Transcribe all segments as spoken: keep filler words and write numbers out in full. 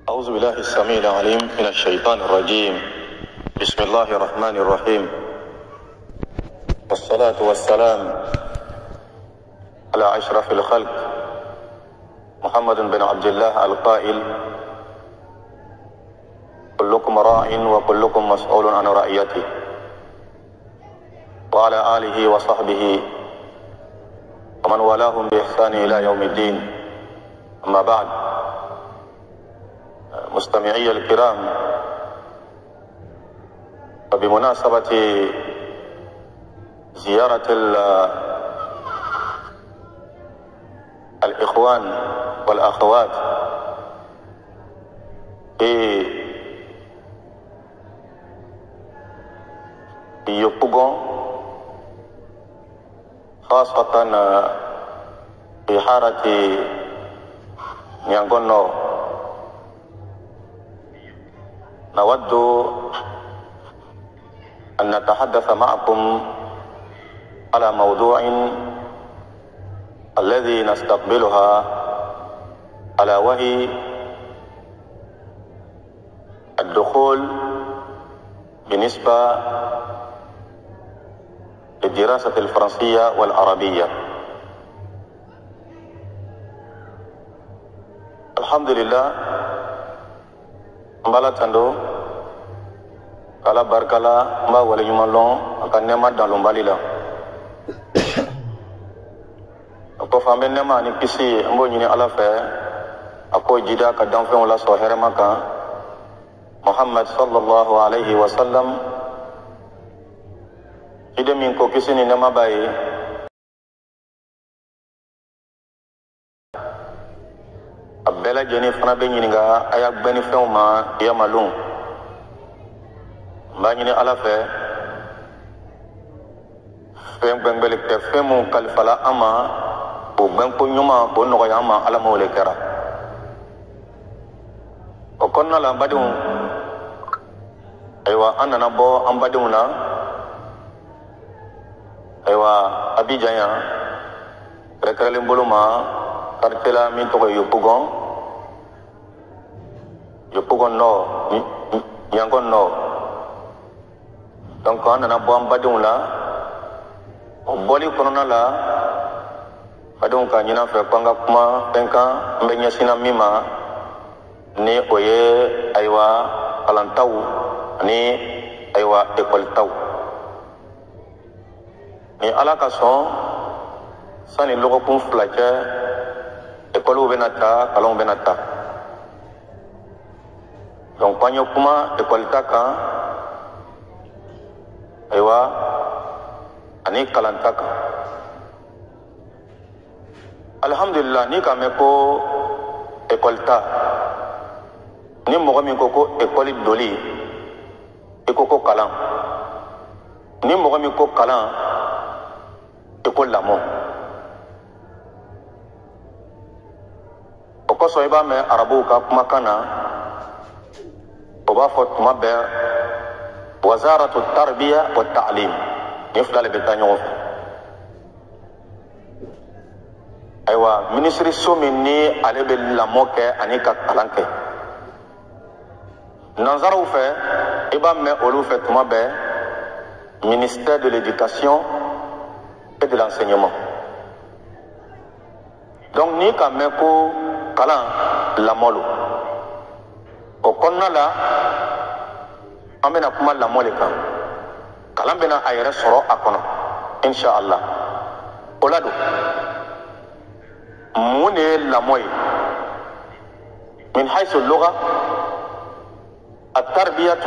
أعوذ بالله السميع العليم من الشيطان الرجيم. بسم الله الرحمن الرحيم، والصلاة والسلام على أشرف الخلق محمد بن عبد الله القائل: كلكم راع وكلكم مسؤول عن رعيته، وعلى آله وصحبه ومن والاهم بإحسان إلى يوم الدين. أما بعد، مستمعي الكرام، وبمناسبة زيارة الإخوان والأخوات في يوبوغون، خاصة في حارة نيانغونو، نود أن نتحدث معكم على موضوع الذي نستقبلها، على وهي الدخول بالنسبة للدراسة الفرنسية والعربية. الحمد لله، mbala tando kala barkala mba wale nyumalon aka nema dans lombali la ko fambe nema ni kisi mbo nyini ala fe ako jida ka danfe wala so herema kan Muhammad sallallahu alaihi wasallam ide min ko kisi ni nema baye abela jeni fana be nyiniga ayak beni fewma ya malum mba nyini ala fe fem bengbele ke femu kalfala ama o benko nyuma ko no ya ma ala mo le kera o konna la badum aywa anana bo ambadum na aywa abijan ya rekrele mboluma kartela min to yopugon yopugon no yangon no, donc on a bon badon la o boli korona la badon ka nyina fe kwanga kuma penka mbenya sina mima ni oye aywa alantau ni aywa ekol taw ni alaka son sani logo kun flache ekolu benata kalon benata, donc panyo kuma ekol taka aywa ani kalantaka. Alhamdulillah, ni kame ko ekol ta ni mogo min ko ko ekoli doli eko ko kalan, ni mogo min ko kalan ekol lamo. Koso iba me arabu ka kuma kana oba fo tuma be wazaratu tarbiya wa ta'lim ni fulale be tanyo aywa ministry somini ale be lamoke ani ka kalanke nanzaro fe iba me olu fe tuma be ministère de l'éducation et de l'enseignement. Donc ni ka me ko kalan lamolo o konna la amena kuma lamole kan kalan bena ayere soro akono insha Allah. Olado mune lamoy min haythu اللغة التربية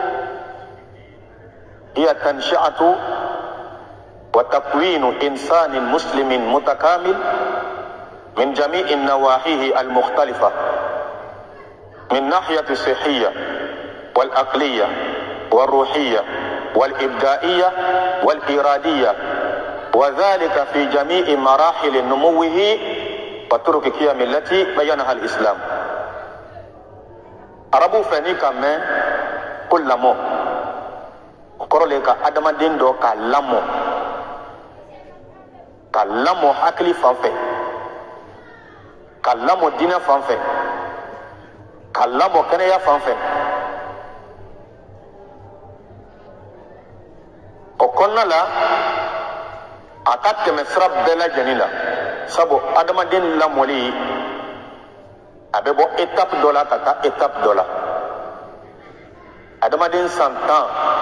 هي تنشئة وتكوين إنسان مسلم متكامل من جميع النواحي المختلفة، من ناحية الصحية والعقلية والروحية والإبداعية والإرادية، وذلك في جميع مراحل نموه وطرق قيام التي بينها الإسلام. Arabu feni kame ko lamo korole ka adamadin do ka lamo ka lamo hakili fanfɛ ka lamo dinɛ fanfɛ ka lamɔ kɛnɛya fan fɛ o kɔnɔna la a ka tɛmɛ sira bɛɛ lajɛlen la sabu adamaden lamɔli a bɛ bɔ étape dɔ la ka taa étape dɔ la adamaden san tan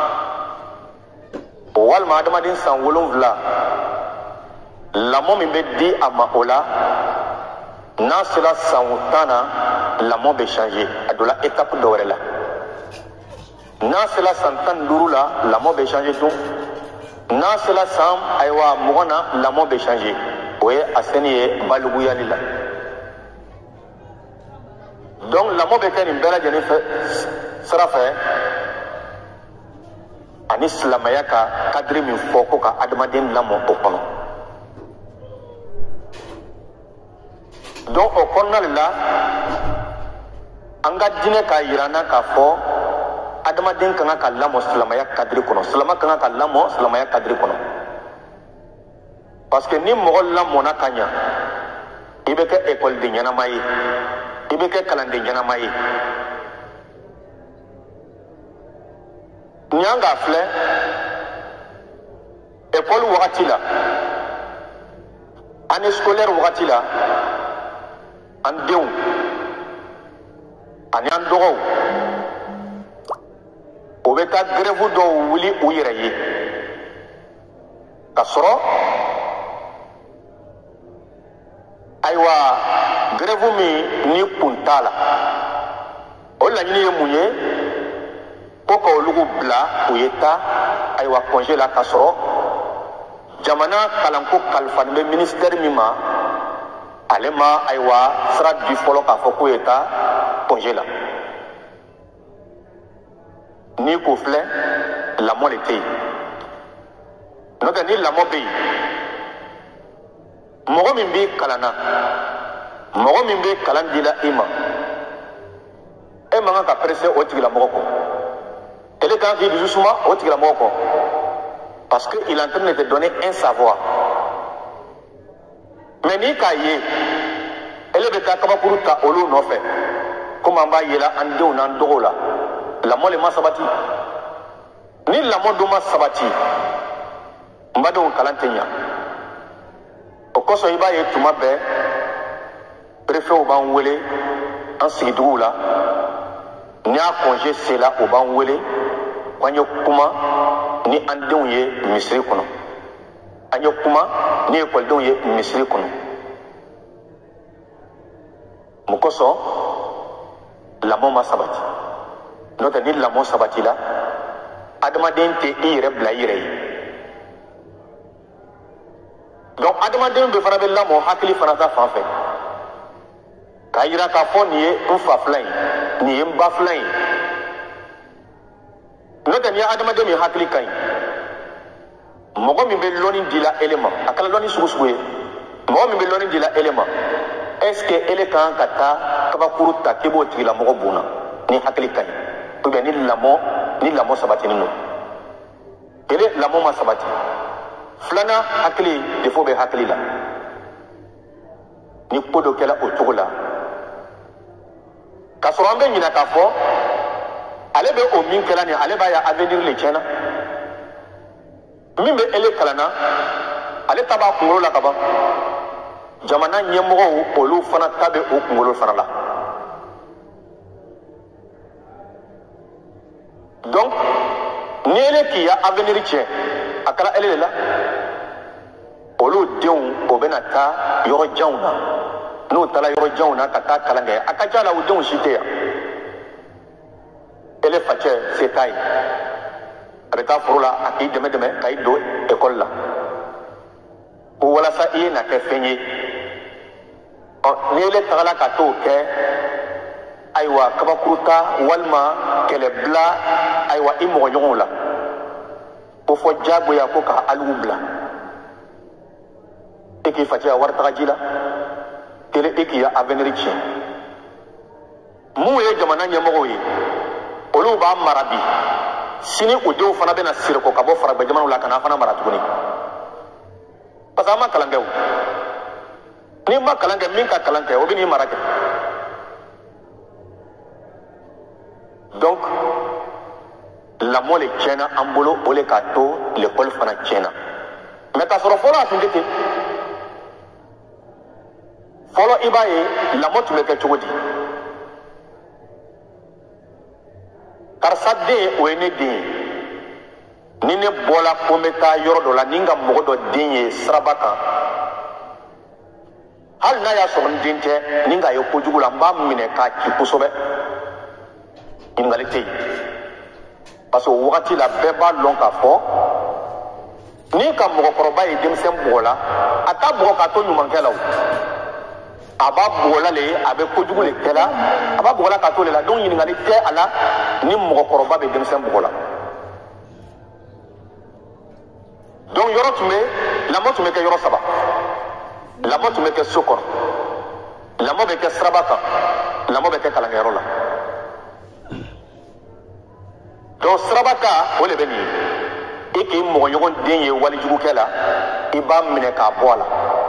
walima adamaden san wolonwula lamɔ min bɛ di a ma o la n'a sera san tan na lamɔ bɛ changer a donna étape dɔ wɛrɛ la n'a sera san tan ni duuru la lamɔ bɛ changer tun n'a sera san ayiwa mugan na lamɔ bɛ changer o ye a sɛni ye baliguyali la donc lamɔ bɛ kɛ nin bɛɛ lajɛlen fɛ sira fɛ ani silamɛya ka kadiri min fɔ ko ka adamaden lamɔ o kɔnɔ donc o kɔnɔna de la an ka diinɛ k'a yira n na k'a fɔ adamaden ka kan ka lamɔ silamɛya kadiri kɔnɔ silama ka kan ka lamɔ silamɛya kadiri kɔnɔ parce que ni mɔgɔ lamɔna ka ɲa i bɛ kɛ ekɔliden ɲɛnama ye i bɛ kɛ kalanden ɲɛnama ye ɲan k'a filɛ ekɔli wagati la année scolaire wagati la an denw ani an dɔgɔw o bɛ taa grève dɔw wuli u yɛrɛ ye ka sɔrɔ ayiwa grève min ni kun t'a la o laɲini ye mun ye ko ka olugu bila u ye taa ayiwa congé la ka sɔrɔ jamana kalanko kalifalen bɛ ministère min ma ale ma ayiwa sira di fɔlɔ k'a fɔ k'o ye taa congé la n'i ko filɛ lamɔ de tɛ yen n'o tɛ ni lamɔ bɛ yen mɔgɔ min b'i kalan na mɔgɔ min bɛ kalan dila i ma e man kan ka presse o tigilamɔgɔ kɔ ele kan k'i dusu suma o tigilamɔgɔ kɔ parce que il est en train de te donner un savoir mais n'i k'a ye ele bɛ taa kabakuru ta olu nɔfɛ komi an b'a yela an denw n'an dɔgɔw la lamɔ le ma sabati ni lamɔ dun ma sabati n badenw kalan tɛ ɲa o kosɔn i b'a ye tuma bɛɛ préfɛtw b'an wele an sigiduguw la ni a congé sera o b'an wele k'an ye kuma ni an denw ye misiri kɔnɔ an ye kuma ni ekɔlidenw ye misiri kɔnɔ mun kosɔn lamɔ ma sabati n'o tɛ ni lamɔ sabati la adamaden tɛ i yɛrɛ bila i yɛrɛ ye donc adamaden bɛ fana bɛ lamɔ hakili fana ta fan fɛ k'a yira k'a fɔ nin ye n fa filan ye nin ye n ba filan ye n'o tɛ ni ye adamaden min hakili ka ɲi mɔgɔ min bɛ lɔnni dila ele ma a kɛra lɔnni sugu sugu ye mɔgɔ min bɛ lɔnni dila ele ma est ce que ele ka kan ka taa kabakuru ta k'i b'o tigilamɔgɔ bonda ni hakili ka ɲi ou bien ni lamɔ ni lamɔ sabatinen don ele lamɔ ma sabati filanan hakili defo bɛ hakili la ni ko dɔ kɛra o cogo la k'a sɔrɔ an bɛ ɲinɛ k'a fɔ ale bɛ o min kɛra nin ale b'a ye avenir le tiɲɛna min bɛ ele kalan na ale ta b'a kunkolo la ka ban jamana ɲɛmɔgɔw olu fana ta bɛ o kunkolo fana la donc ni ele k'i ya avenir tiɲɛ a kɛra ele de la olu denw o bɛna taa yɔrɔ janw na n'u taara yɔrɔ janw na ka taa kalan kɛ a ka ca la o denw si tɛ yan ele facɛ se t'a ye a bɛ taa foro la a k'i dɛmɛ dɛmɛ ka i don ekɔli la ko walasa i ye na kɛ fɛn ye ɔ ni ele tagala ka t'o kɛ ayiwa kabakuru ta walima kɛlɛbila ayiwa i mɔgɔɲɔgɔnw la ko fɔ diyagoya ko ka aligu bila e k'i facɛ a wari taga ji la kele e k'i ya avenir tiɲɛ mun ye jamana ɲɛmɔgɔw ye olu b'a mara bi sini o denw fana bɛna siriko ka bɔ faragɛ jamanaw la ka na fana mara tuguni parce que an ma kalan kɛ o n'i ma kalan kɛ min ka kalan kɛ o bɛ n'i mara kɛ Donc, la mole est tiena, en bolo, au les kato, l'école fana tiena. Mais ta soro fola a tout été. Folo ibaye, la motte me fait tout dire. Car ça dé ou est né ni ne bola kometa yoro do la ninga mogo do dinye srabaka hal na ya so ndinte ninga yo kojugula mba mine ka ki kusobe ingalite parce que wakati la beba longa fo ni ka mogo koroba e demsem bola ata bogo ka to nyumankela aba bola le abe kojugule kela aba bola ka to le la donc ingalite ala ni mogo koroba be demsem bola. Donc, yoro tu mets, la mort tu mets que yoro saba. La mort tu mets que sokor. La mort mets que srabaka. La mort mets que kalangero là. Donc, srabaka, on est venu. Et qui m'a yon denye wali jugukela, iba mine ka boala.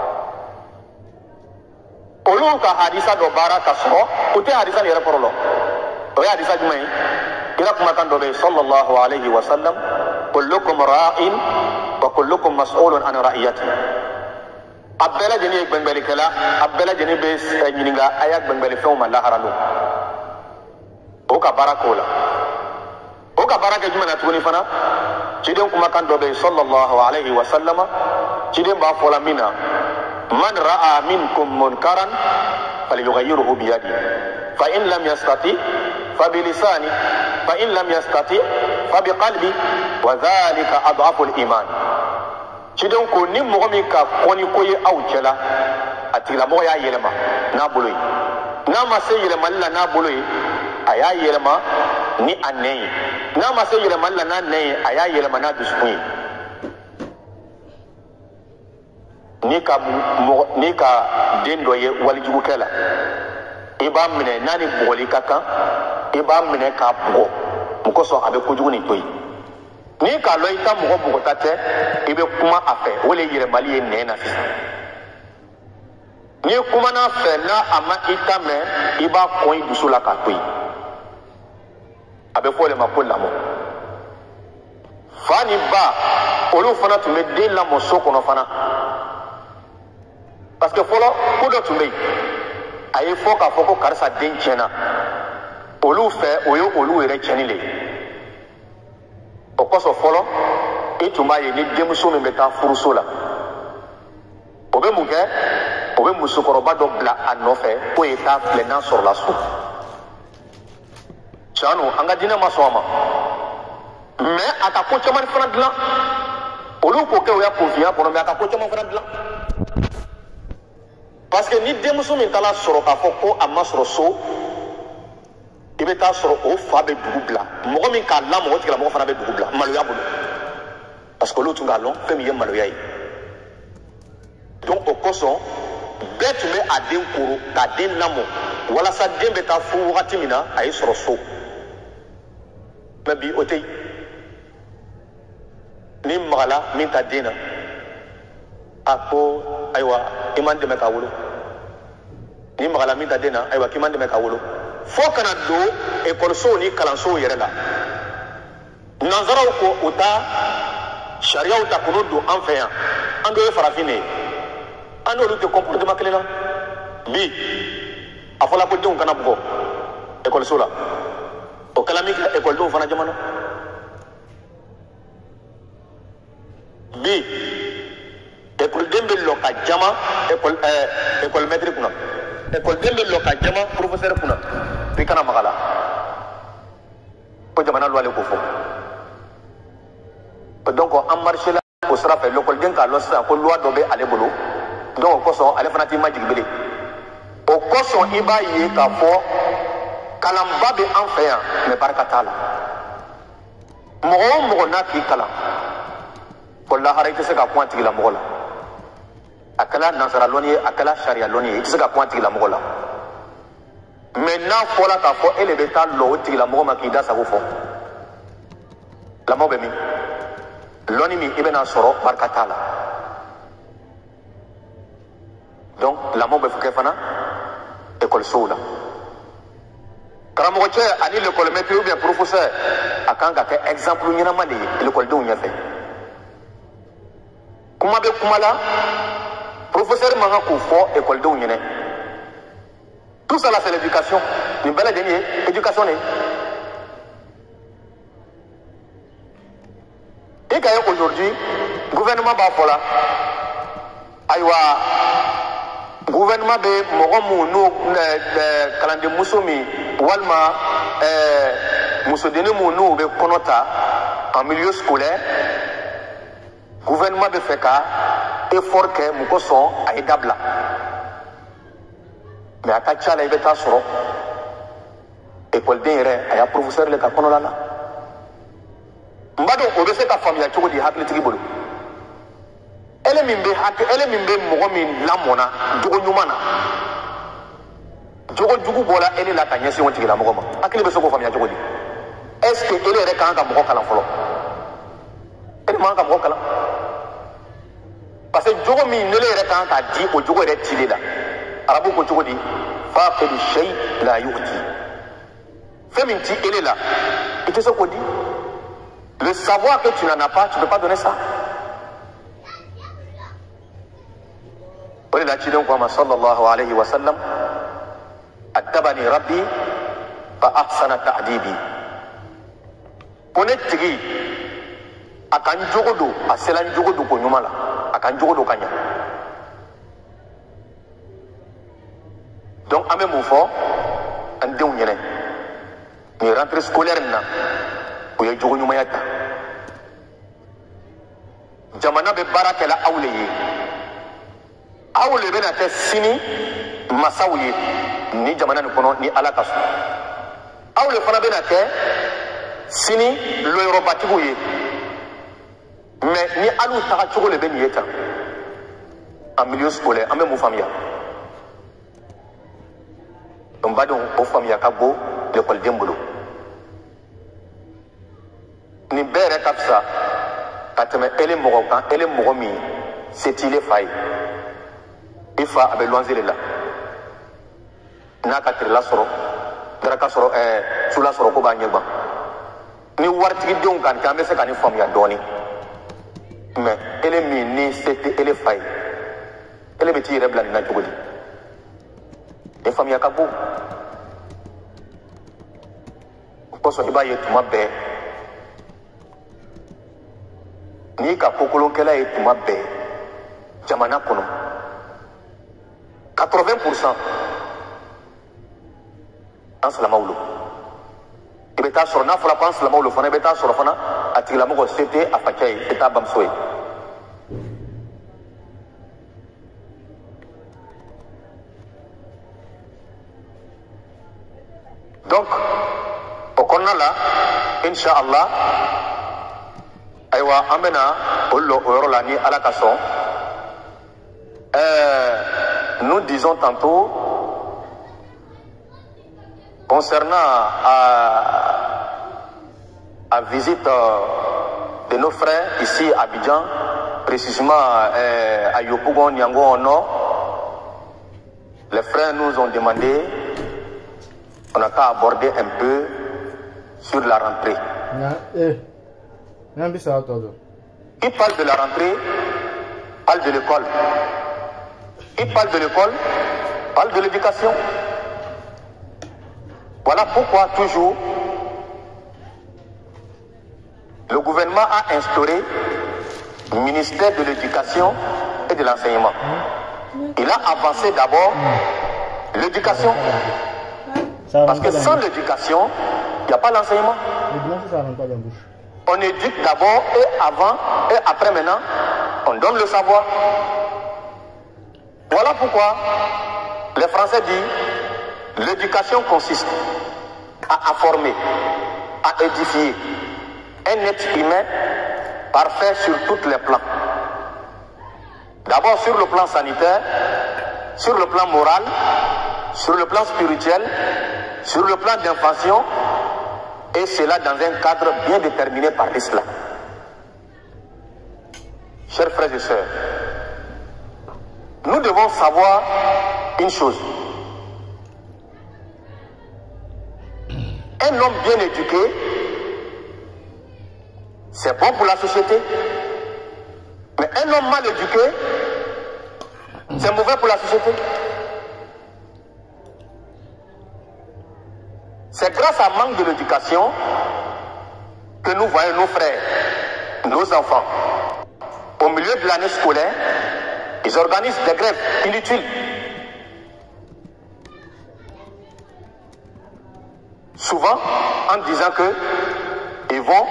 Olu ka hadisa do bara kaso, ute hadisa ni reporolo. Oya hadisa jumai. Kira kumatan dobe sallallahu alayhi wa sallam, kullukum ra'in wa kullukum mas'ulun an ra'iyati. Abela jeni ek benbeli kala, abela jeni bes nyininga ayak benbeli fewma la haralu. Oka barakola. Oka baraka jumana tuni fana. Ciden kumakan dobe sallallahu alayhi wa sallama, ciden ba fola mina. Man ra'a minkum munkaran falyughayyirhu bi yadi. Fa in lam yastati fa bi lisani, fa in lam yastati fa bi qalbi, wa dhalika adhafu al-iman. Ciden ko ni mogo min ka koni koye aw cɛla a tigilamɔgɔ y'a yɛlɛma n'a bolo ye n'a ma se yɛlɛmali la n'a bolo ye a y'a yɛlɛma ni a nɛn ye n'a ma se yɛlɛmali la n'a nɛn ye a y'a yɛlɛma n'a dusukun ye n'i ka mɔgɔ n'i ka den dɔ ye walijugukɛ la i b'a minɛ n'a ni bugɔli ka kan i b'a minɛ k'a bugɔ mun kosɔn a bɛ kojugu nin to yen. Ni ka lo ita mogo bugota tɛ i bɛ kuma a fɛ o le yɛlɛmali ye nɛn na sisan ni kuma n'a fɛ n'a a ma i ta mɛn i b'a kɔn i dusu la k'a to yen a bɛ fɔ o de ma ko lamɔ fa ni ba olu fana tun bɛ den lamɔ so kɔnɔ fana parce que fɔlɔ ko dɔ tun bɛ yen a ye fɔ k'a fɔ ko karisa den tiɲɛna olu fɛ o ye olu yɛrɛ tiɲɛni le ye. O kosɔn fɔlɔ i tun b'a ye ni denmuso min bɛ taa furuso la o bɛ mun kɛ o bɛ musokɔrɔba dɔ bila a nɔfɛ k'o ye taa filɛ n'a sɔrɔla so tiɲɛ don an ka diinɛ ma sɔn a ma mais a ka ko caman fana dilan olu k'o kɛ o y'a kunfiya kɔnɔ mais a ka ko caman fana dilan parce que ni denmuso min taara sɔrɔ k'a fɔ ko a ma sɔrɔ so i bɛ taa sɔrɔ o fa bɛ dugu bila mɔgɔ min k'a la mɔgɔ tigila mɔgɔ fana bɛ dugu bila maloya bolo parce que olu tun k'a lɔn fɛn min ye maloya ye donc o kosɔn bɛɛ tun bɛ a den koro k'a den lamɔ walasa den bɛ taa furu wagati min na a ye sɔrɔ so mais bi o tɛ yen ni magala min ta den na a ko ayiwa i man dɛmɛ k'a wolo ni magala min ta den na ayiwa k'i man dɛmɛ k'a wolo. Fo kana don ekɔlisow ni kalansow yɛrɛ la nanzaraw ko u ta sariyaw ta k'olu don an fɛ yan an dɔ ye farafin de ye an n'olu tɛ comportement kelen na bi a fɔla ko denw kana bugɔ ekɔliso la o kɛla min kɛ ekɔlidenw fana jamana bi ekɔliden bɛ lɔ ka jama ekɔli ɛɛ ekɔlimɛtiri kunna ekɔliden bɛ lɔ ka jama professeur kunna. I kana magala ko jamana loi le ko fɔ donc an marché la o sira fɛ l'école k'a lɔn sisan ko loi dɔ bɛ ale bolo donc o kosɔn ale fana t'i majigi bele o kosɔn i b'a ye k'a fɔ kalanba bɛ an fɛ yan mais barika t'a la mɔgɔ o mɔgɔ n'a k'i kalan ko lahara i tɛ se ka kuma tigila mɔgɔ la a kɛla nansara lɔnni ye a kɛla sariya lɔnni ye i tɛ se ka kuma tigila mɔgɔ la. Mais n'a fɔra k'a fɔ e de bɛ taa lɔ o tigilamɔgɔ ma k'i da sago fɔ lamɔ bɛ min lɔnni min i bɛna sɔrɔ barika t'a la donc lamɔ bɛ kɛ fana ekɔlisow la Karamoko ani l'école maître ou bien professeur a kan ka kɛ exemple ɲɛnama de ye l'écoledenw ɲɛfɛ. Kuma bɛ kuma la professeur man kan k'o fɔ écoledenw ɲɛna. Tout ça là c'est l'éducation. Nin bɛɛ lajɛlen ye éducation de ye. Et quand aujourd'hui gouvernement b'a fɔ la ayiwa gouvernement bɛ mɔgɔ mun n'o kalanden muso min walima musodennin mun n'o bɛ kɔnɔ ta en milieu scolaire gouvernement bɛ fɛ ka effort kɛ mun kosɔn a ye dabila mais a ka ca la i bɛ taa sɔrɔ écoleden yɛrɛ a y'a professeur le ka kɔnɔla la n b'a dɔn o bɛ se ka faamuya cogo di hakilitigi bolo. Elle min bɛ hakɛ elle min bɛ mɔgɔ min lamɔna jogo ɲuman na jogo jugu bɔra elle la ka ɲɛsin o tigilamɔgɔ ma hakili bɛ se k'o faamuya cogo di est ce que elle yɛrɛ kan ka mɔgɔ kalan fɔlɔ elle man kan ka mɔgɔ kalan parce que jogo min ne yɛrɛ kan ka di o jogo yɛrɛ cili la arabu ko cogo di faqidu shay la yu'ti fɛn min ti elle la i tɛ se k'o di le savoir que tu n'en as pas tu ne peux pas donner ça. ولله أشهد كما صلى الله عليه وسلم أدبني ربي فأحسن تأديبي كونتي akan jogodo aselan jogodo ko nyumala akan jogodo kanya donc ame mo fo ande nyene ni rentrée scolaire na ko ye jogo nyuma yata jamana be barakela awleye awle bena te sini masawi ni jamana ni kono ni ala kasu awle fana bena te sini lo yorobatigu ye mais ni alu taga chogo le beni yeta en milieu scolaire en même famille on va donc au famille ka bo l'école dembolo ni bere kapsa kateme ele mogo kan ele mogo mi c'est il est failli il faut avec loisir là n'a qu'à tirer la soro dara ka soro eh sula soro ko ba nyeba ni wartigi don kan kan be se kan famille doni mais ele mi ni c'était ele failli ele be tire bla na jogodi e famille ka bo ko so iba yetu mabbe ni ka kokolo kela yetu mabbe jamana kono quatre-vingts pour cent en salamawlo i bɛ taa sɔrɔ n'a fɔra ko an salamawlo fana i bɛ taa sɔrɔ fana a tigilamɔgɔ se tɛ a facɛ ye se t'a bamuso ye donc o kɔnɔna la inshallah ayiwa an bɛna o lɔ o yɔrɔ la ni ala ka sɔn ɛɛ nous disons tantôt concernant la visite de nos frères ici à Abidjan, précisément euh, à Yopougon, Nyango au nord, les frères nous ont demandé, on a qu'à aborder un peu sur la rentrée. Qui parle de la rentrée, parle de l'école. Qui parle de l'école, parle de l'éducation. Voilà pourquoi toujours le gouvernement a instauré le ministère de l'éducation et de l'enseignement. Il a avancé d'abord l'éducation. Parce que sans l'éducation, il n'y a pas l'enseignement. On éduque d'abord et avant et après maintenant, on donne le savoir. Voilà pourquoi les Français disent l'éducation consiste à informer, à édifier un être humain parfait sur tous les plans. D'abord sur le plan sanitaire, sur le plan moral, sur le plan spirituel, sur le plan d'infantion, et cela dans un cadre bien déterminé par l'islam. Chers frères et sœurs, nous devons savoir une chose. un homme bien éduqué, c'est bon pour la société. Mais un homme mal éduqué, c'est mauvais pour la société. C'est grâce à manque de l'éducation que nous voyons nos frères, nos enfants, au milieu de l'année scolaire, ils organisent des grèves inutiles. Souvent en disant qu'ils vont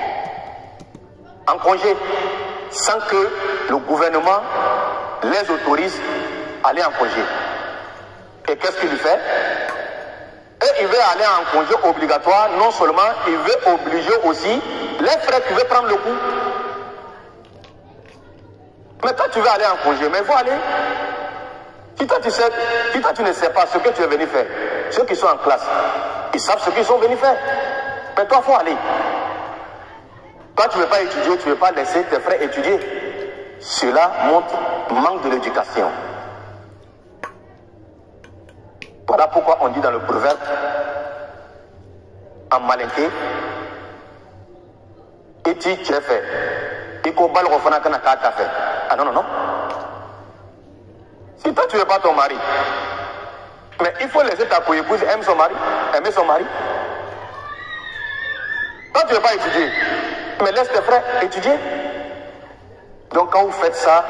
en congé sans que le gouvernement les autorise à aller en congé. Et qu'est-ce qu'il fait? Et il veut aller en congé obligatoire, non seulement, il veut obliger aussi les frères qui veulent prendre le coup. Mais toi tu veux aller en congé, mais il faut aller. Si toi tu sais, si toi tu ne sais pas ce que tu es venu faire, ceux qui sont en classe, ils savent ce qu'ils sont venus faire. Mais toi, il faut aller. Toi, tu ne veux pas étudier, tu ne veux pas laisser tes frères étudier. Cela montre manque de l'éducation. Voilà pourquoi on dit dans le proverbe, en malinqué, et tu as fait. Et qu'on balle au fond à fait. Ah non, non, non. Si toi, tu ne veux pas ton mari, mais il faut laisser ta co-épouse aimer son mari, aimer son mari. Toi, tu ne veux pas étudier, mais laisse tes frères étudier. Donc, quand vous faites ça,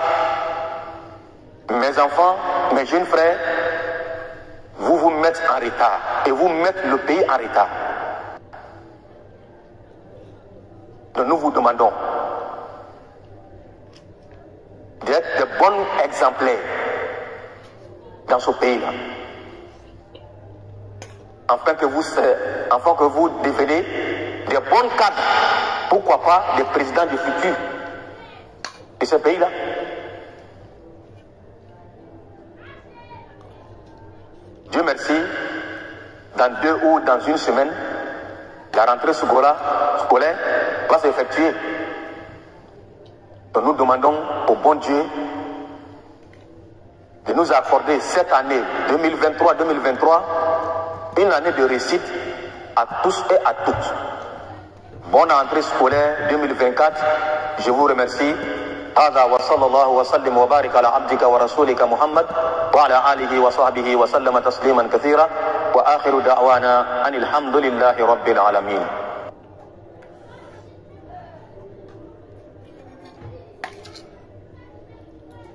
mes enfants, mes jeunes frères, vous vous mettez en retard et vous mettez le pays en retard. Donc, nous vous demandons d'être de bons exemplaires dans ce pays-là. Afin que vous, afin que vous devenez des bons cadres, pourquoi pas des présidents du futur de ce pays-là. Dieu merci, dans deux ou dans une semaine, la rentrée scolaire va s'effectuer. Donc nous demandons au bon Dieu de nous accorder cette année deux mille vingt-trois deux mille vingt-trois une année de réussite à tous et à toutes. Bonne entrée scolaire deux mille vingt-quatre. Je vous remercie. هذا وصلى الله وسلم وبارك على عبدك ورسولك محمد وعلى آله وصحبه وسلم تسليما كثيرا وآخر دعوانا أن الحمد لله رب العالمين.